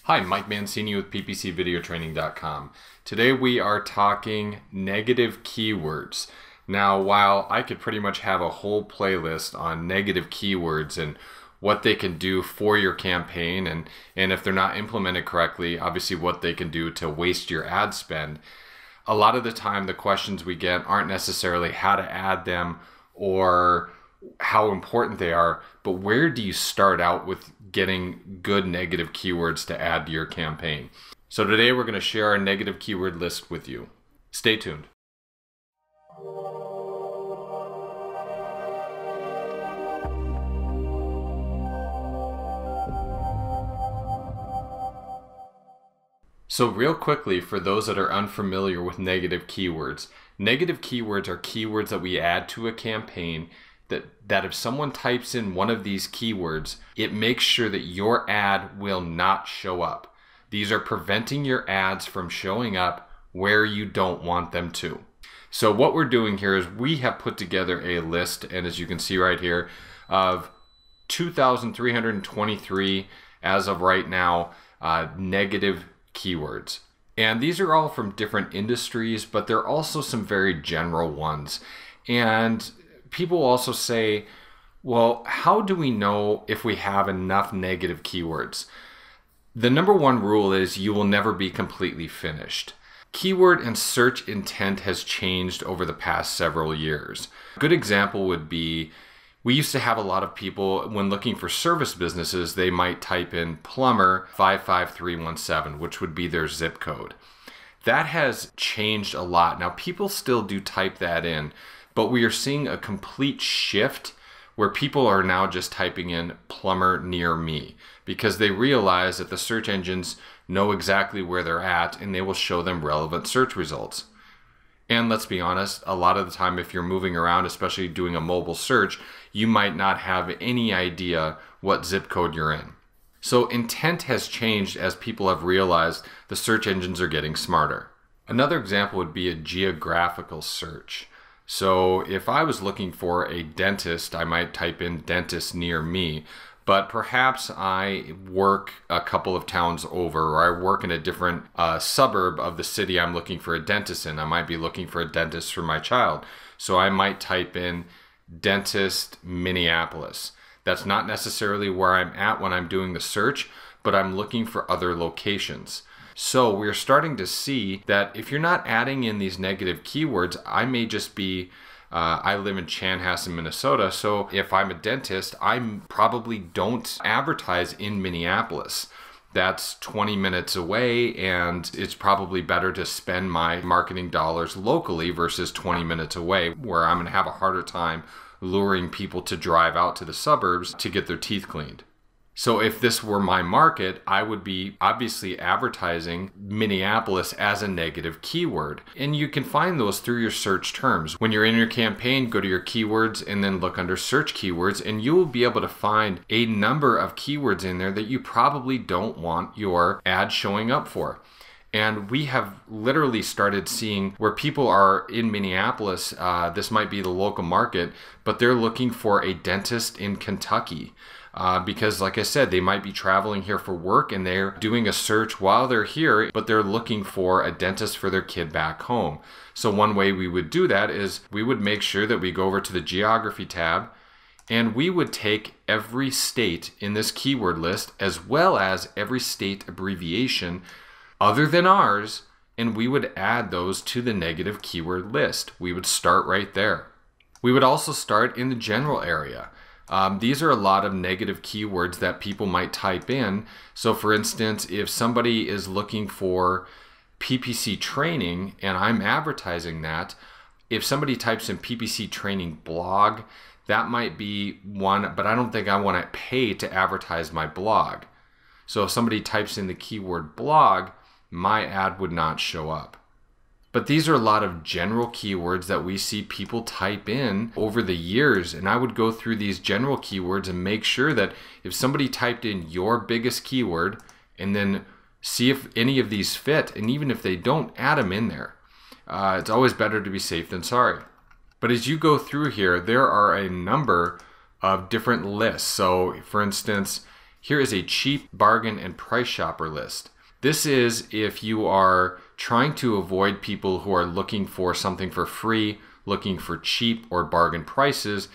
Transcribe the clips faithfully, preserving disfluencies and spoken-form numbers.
Hi, Mike Mancini with P P C video training dot com. Today we are talking negative keywords. Now, while I could pretty much have a whole playlist on negative keywords and what they can do for your campaign, and, and if they're not implemented correctly, obviously what they can do to waste your ad spend, a lot of the time the questions we get aren't necessarily how to add them or how important they are, but where do you start out with getting good negative keywords to add to your campaign? So today we're going to share our negative keyword list with you. Stay tuned. So real quickly, for those that are unfamiliar with negative keywords, negative keywords are keywords that we add to a campaign that, that if someone types in one of these keywords, it makes sure that your ad will not show up. These are preventing your ads from showing up where you don't want them to. So what we're doing here is we have put together a list, and as you can see right here, of two thousand three hundred twenty-three, as of right now, uh, negative keywords. And these are all from different industries, but they're also some very general ones. And people also say, well, how do we know if we have enough negative keywords? The number one rule is you will never be completely finished. Keyword and search intent has changed over the past several years. A good example would be, we used to have a lot of people, when looking for service businesses, they might type in plumber five five three one seven, which would be their zip code. That has changed a lot. Now, people still do type that in, but we are seeing a complete shift where people are now just typing in plumber near me because they realize that the search engines know exactly where they're at and they will show them relevant search results. And let's be honest, a lot of the time if you're moving around, especially doing a mobile search, you might not have any idea what zip code you're in. So intent has changed as people have realized the search engines are getting smarter. Another example would be a geographical search. So if I was looking for a dentist, I might type in dentist near me, but perhaps I work a couple of towns over, or I work in a different uh, suburb of the city I'm looking for a dentist in. I might be looking for a dentist for my child. So I might type in dentist Minneapolis. That's not necessarily where I'm at when I'm doing the search, but I'm looking for other locations. So we're starting to see that if you're not adding in these negative keywords, I may just be, uh, I live in Chanhassen, Minnesota, so if I'm a dentist, I probably don't advertise in Minneapolis. That's twenty minutes away, and it's probably better to spend my marketing dollars locally versus twenty minutes away, where I'm going to have a harder time luring people to drive out to the suburbs to get their teeth cleaned. So if this were my market, I would be obviously advertising Minneapolis as a negative keyword. And you can find those through your search terms. When you're in your campaign, go to your keywords and then look under search keywords, and you will be able to find a number of keywords in there that you probably don't want your ad showing up for. And we have literally started seeing where people are in Minneapolis, uh, this might be the local market, but they're looking for a dentist in Kentucky. Uh, because like I said, they might be traveling here for work and they're doing a search while they're here, but they're looking for a dentist for their kid back home. So one way we would do that is we would make sure that we go over to the geography tab and we would take every state in this keyword list as well as every state abbreviation other than ours, and we would add those to the negative keyword list. We would start right there. We would also start in the general area. Um, these are a lot of negative keywords that people might type in. So for instance, if somebody is looking for P P C training and I'm advertising that, if somebody types in P P C training blog, that might be one, but I don't think I want to pay to advertise my blog. So if somebody types in the keyword blog, my ad would not show up. But these are a lot of general keywords that we see people type in over the years. And I would go through these general keywords and make sure that if somebody typed in your biggest keyword and then see if any of these fit, and even if they don't, add them in there. Uh, it's always better to be safe than sorry. But as you go through here, there are a number of different lists. So for instance, Here is a cheap, bargain, and price shopper list. This is if you are trying to avoid people who are looking for something for free, looking for cheap or bargain prices,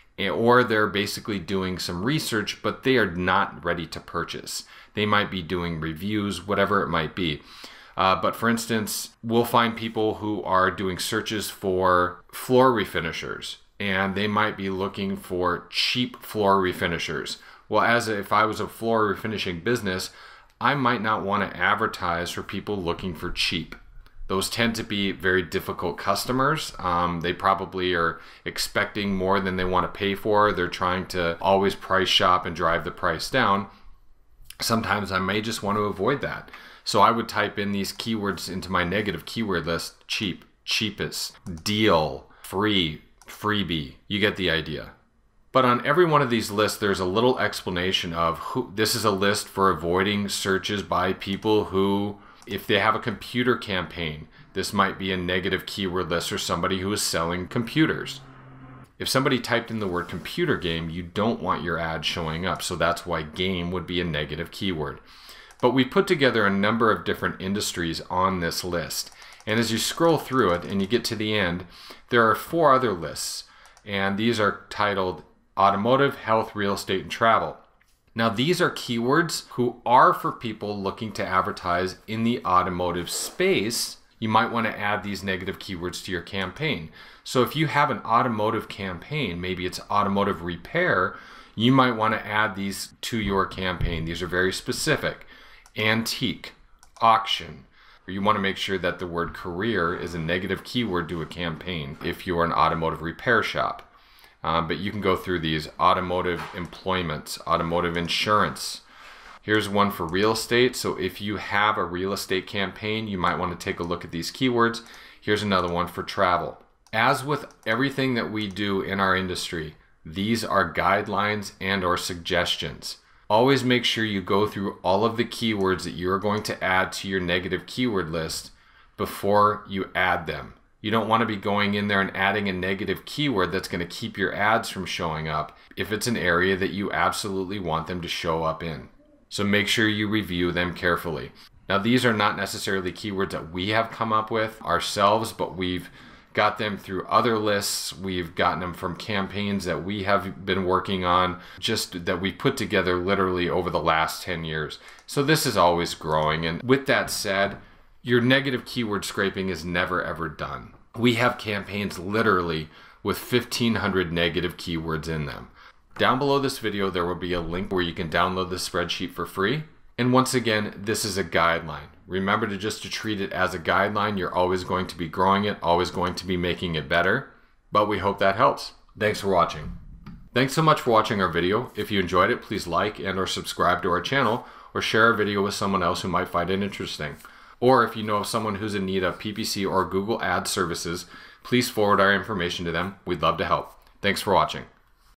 or they're basically doing some research, but they are not ready to purchase. They might be doing reviews, whatever it might be. Uh, but for instance, we'll find people who are doing searches for floor refinishers, and they might be looking for cheap floor refinishers. Well, as a, if I was a floor refinishing business, I might not want to advertise for people looking for cheap. Those tend to be very difficult customers. Um, they probably are expecting more than they want to pay for. They're trying to always price shop and drive the price down. Sometimes I may just want to avoid that. So I would type in these keywords into my negative keyword list: cheap, cheapest, deal, free, freebie. You get the idea. But on every one of these lists, there's a little explanation of who. This is a list for avoiding searches by people who, if they have a computer campaign, this might be a negative keyword list for somebody who is selling computers. If somebody typed in the word computer game, you don't want your ad showing up. So that's why game would be a negative keyword. But we put together a number of different industries on this list. And as you scroll through it and you get to the end, there are four other lists. And these are titled automotive, health, real estate, and travel. Now, these are keywords who are for people looking to advertise in the automotive space. You might want to add these negative keywords to your campaign. So if you have an automotive campaign, maybe it's automotive repair, you might want to add these to your campaign. These are very specific. Antique, auction. You want to make sure that the word career is a negative keyword to a campaign if you're an automotive repair shop. Um, but you can go through these: automotive employment, automotive insurance. Here's one for real estate. So if you have a real estate campaign, you might want to take a look at these keywords. Here's another one for travel. As with everything that we do in our industry, these are guidelines and or suggestions. Always make sure you go through all of the keywords that you're going to add to your negative keyword list before you add them. You don't want to be going in there and adding a negative keyword that's going to keep your ads from showing up if it's an area that you absolutely want them to show up in. So make sure you review them carefully. Now, these are not necessarily keywords that we have come up with ourselves, but we've got them through other lists. We've gotten them from campaigns that we have been working on, just that we put together literally over the last ten years. So this is always growing. And with that said, your negative keyword scraping is never ever done. We have campaigns literally with fifteen hundred negative keywords in them. Down below this video, there will be a link where you can download the spreadsheet for free. And once again, this is a guideline. Remember to just to treat it as a guideline. You're always going to be growing it, always going to be making it better. But we hope that helps. Thanks for watching. Thanks so much for watching our video. If you enjoyed it, please like and or subscribe to our channel, or share our video with someone else who might find it interesting. Or if you know of someone who's in need of P P C or Google Ads services, please forward our information to them. We'd love to help. Thanks for watching.